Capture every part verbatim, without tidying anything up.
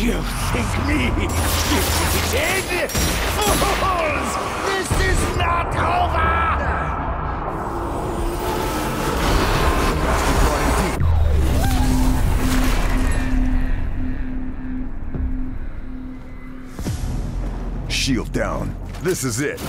You think me defeated? Fools! This is not over! Shield down. This is it.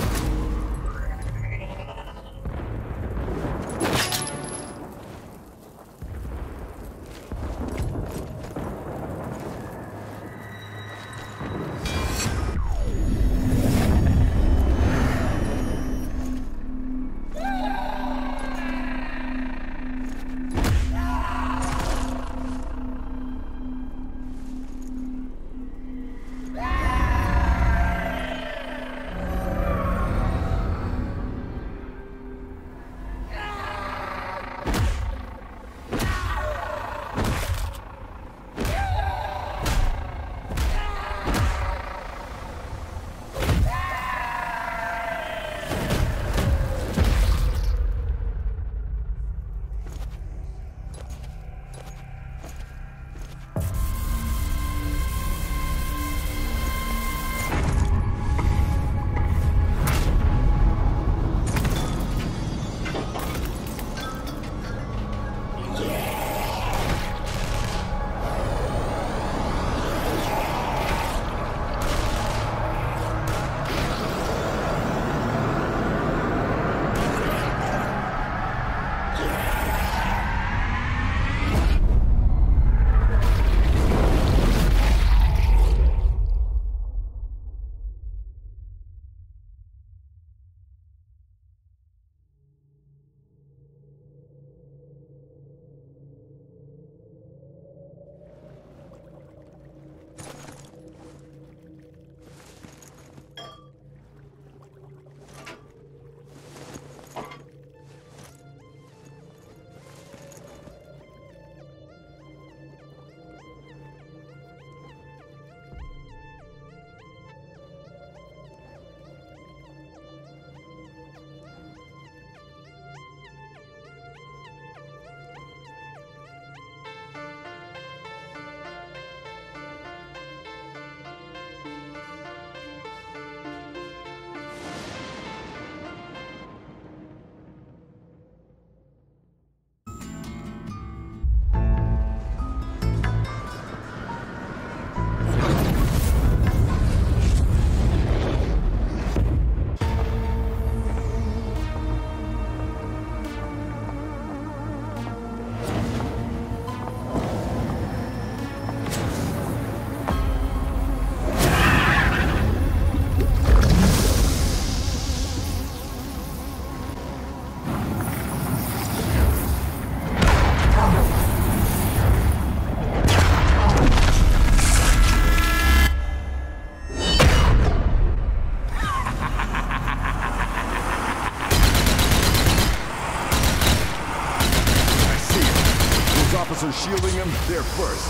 Officers shielding him, they're first.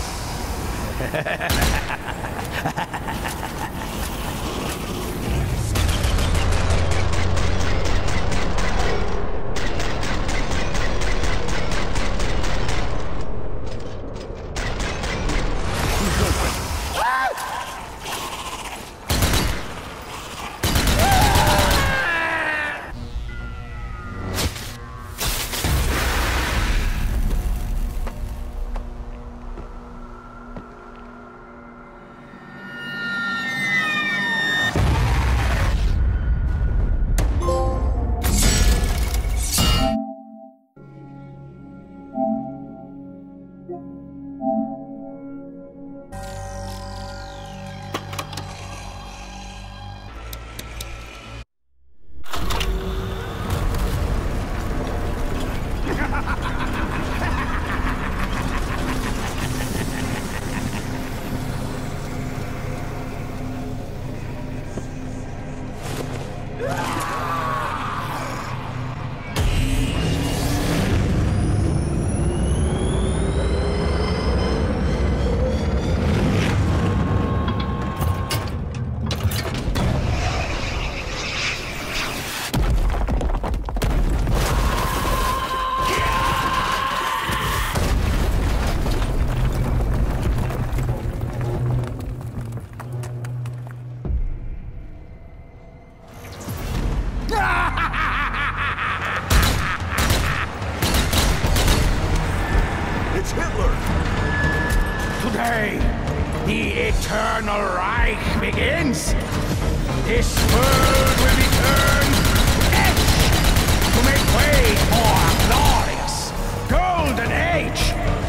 Hitler! Today, the Eternal Reich begins. This world will be turned to ash to make way for a glorious golden age.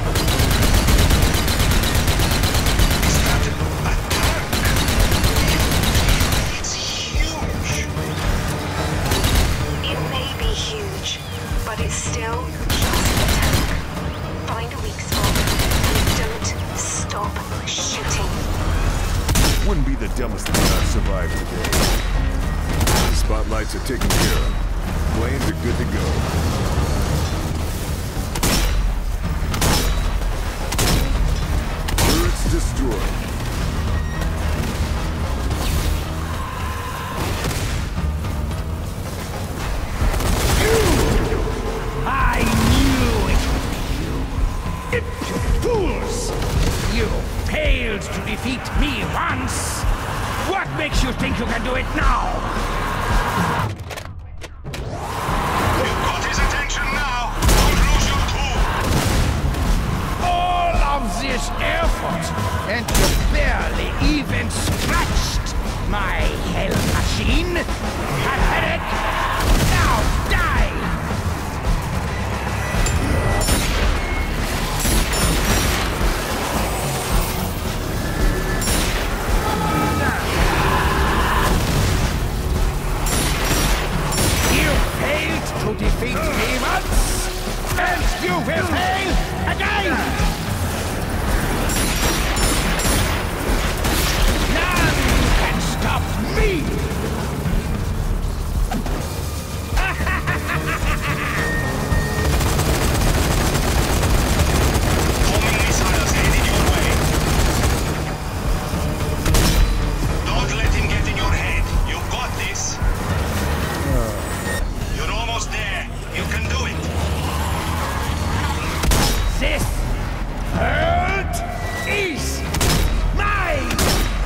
Is that a tank? It's huge. It may be huge, but it's still just a tank. Find a weak spot and don't stop shooting. Wouldn't be the dumbest thing not survive today. The spotlights are taken care of. Planes are good to go. Turrets destroyed. I knew it would be you. You fools! You failed to defeat me once. What makes you think you can do it now? You've got his attention now. Don't lose your cool. All of this effort, and you barely even scratched my hell machine. Pathetic! Now die! You failed to defeat me once, and you will fail again! None can stop me! Homing missiles headed your way. Don't let him get in your head. You've got this. You're almost there. You can do it. This world is mine!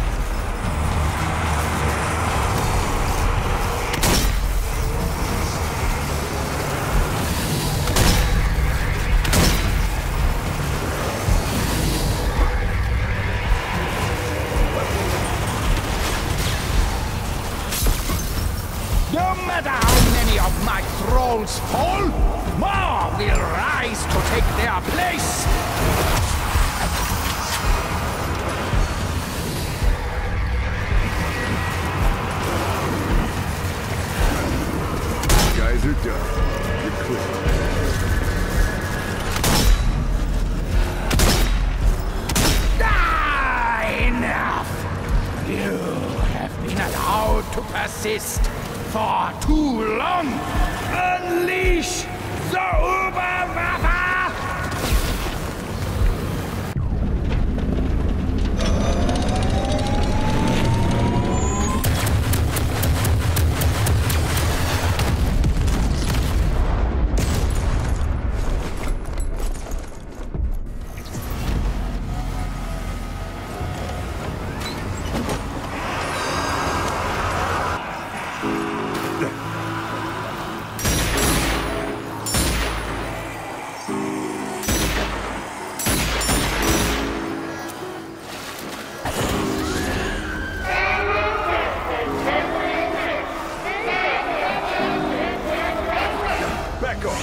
No matter how many of my thralls fall, more will rise to take their place! Guys are done. You're clear. Ah, enough! You have been allowed to persist for too long! Unleash the Uberwaffe! Back off.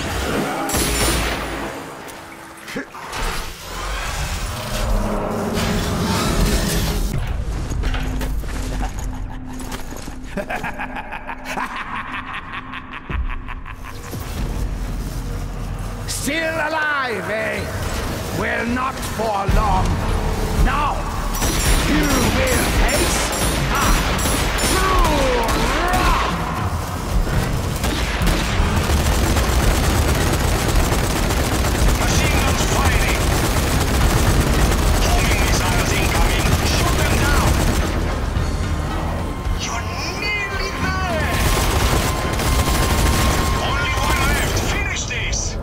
Still alive, eh? Well, not for long. Now, you will face a true wrath! Machine guns firing. Homing missiles incoming. Shoot them down. You're nearly there. Only one left. Finish this.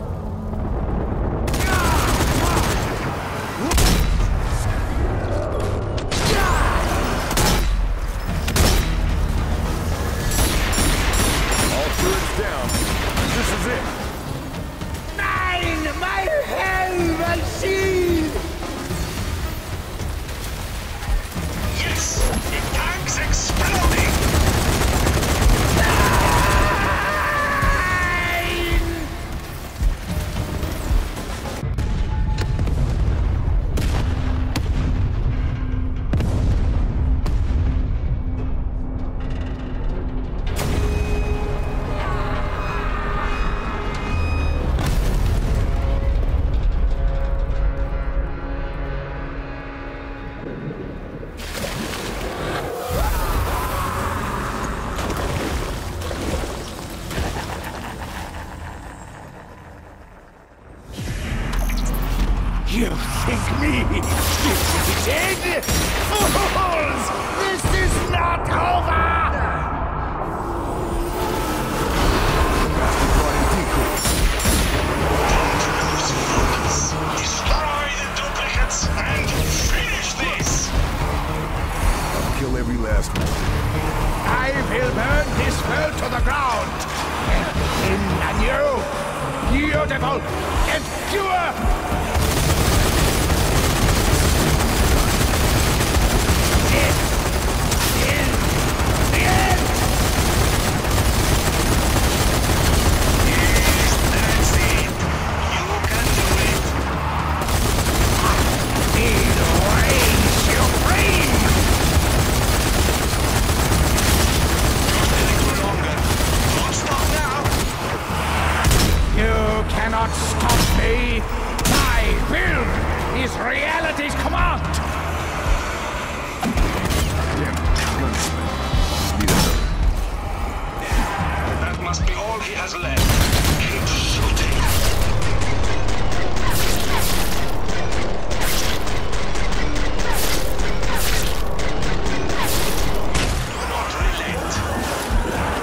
You think me defeated? Fools! This is not over! Destroy the duplicates and finish this! I'll kill every last one. I will burn this world to the ground! In a new, beautiful, and pure... This is the end! Yes, that's it! You can do it! Feel rage supreme! Not any longer. Don't stop now! You cannot stop me! My will is reality's command! That must be all he has left. Keep shooting. Do not relent.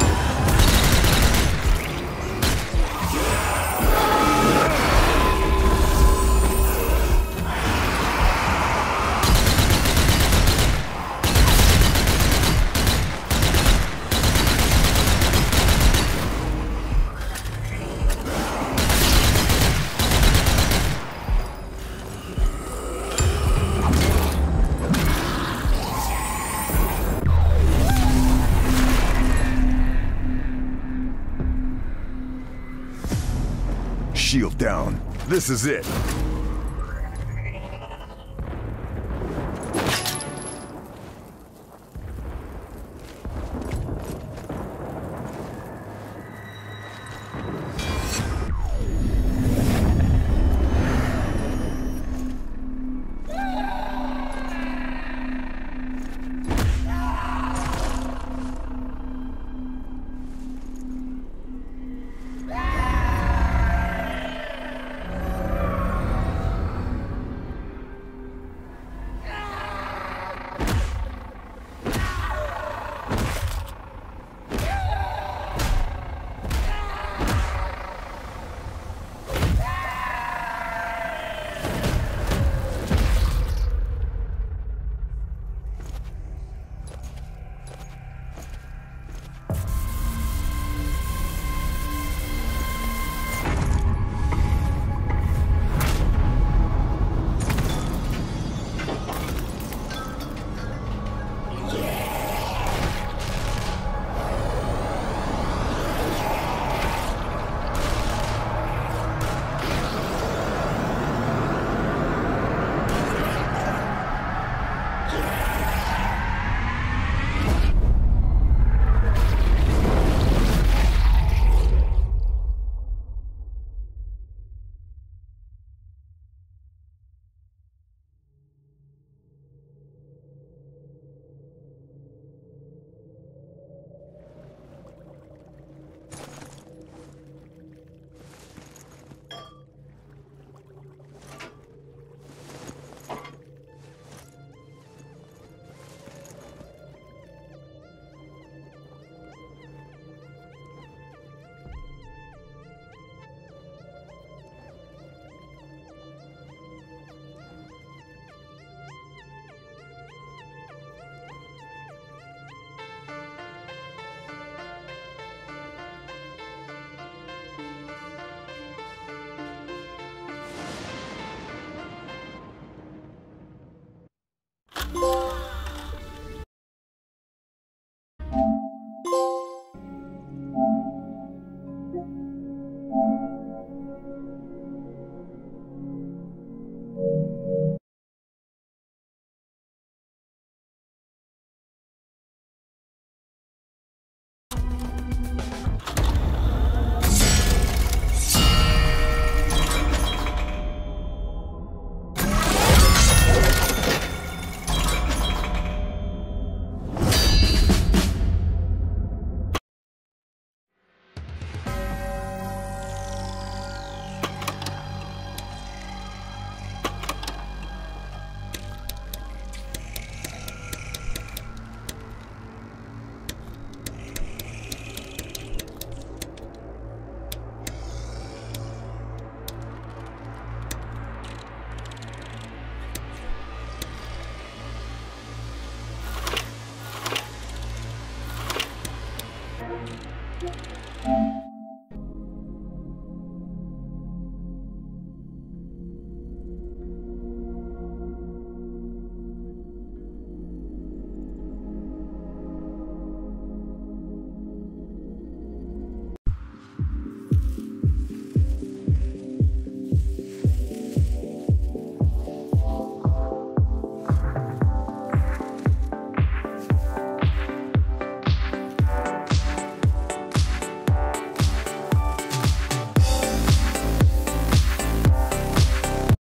Shield down. This is it.